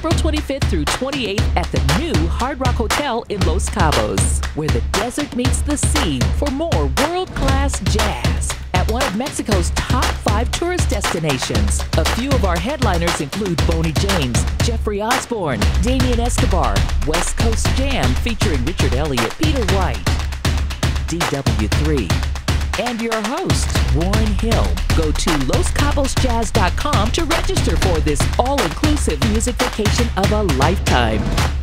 April 25th through 28th at the new Hard Rock Hotel in Los Cabos, where the desert meets the sea for more world-class jazz at one of Mexico's top 5 tourist destinations. A few of our headliners include Boney James, Jeffrey Osborne, Damien Escobar, West Coast Jam featuring Richard Elliott, Peter White, DW3, and your host, Warren Hill. Go to LosCabosJazz.com to register for this all-inclusive music vacation of a lifetime.